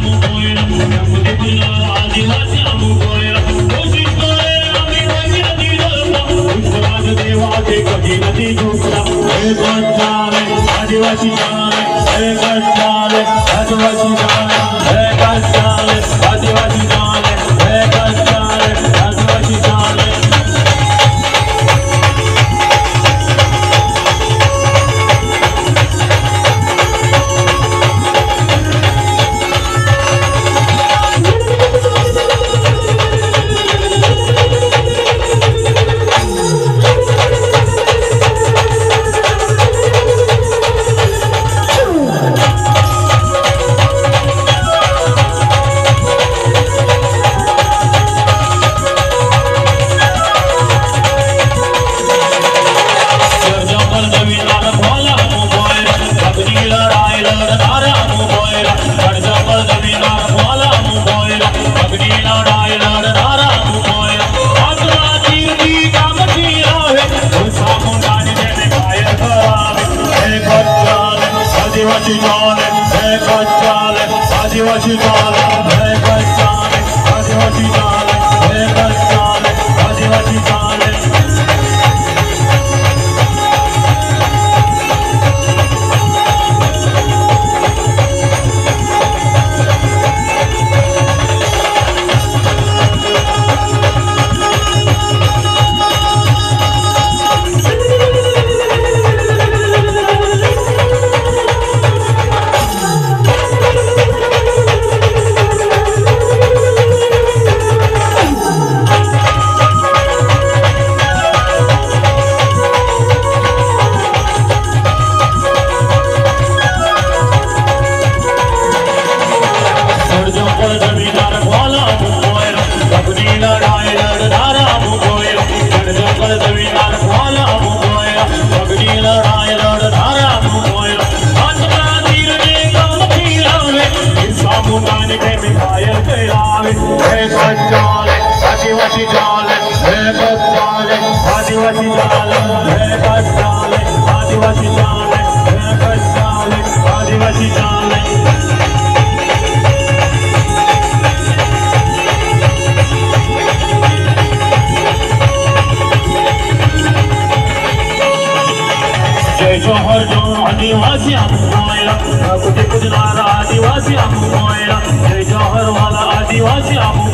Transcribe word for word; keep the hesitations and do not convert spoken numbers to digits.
आदिवासी जाने हे कष्टाले आदिवासी जाने हे कष्टाले आदिवासी जाने हे कष्टाले आदिवासी जाने आदिवासी जाने हे कष्टाले आदिवासी जाने हे कष्टाले आदिवासी जाने हे कष्टाले आदिवासी जाने आदिवासी जाने हे कष्टाले आदिवासी जाने हे कष्टाले आदिवासी जाने हे कष्टाले आदिवासी जाने जय जोहर जो आदिवासी हम कुछ कुछ नारा आदिवासी हम जय जोहर वाला आदिवासी हम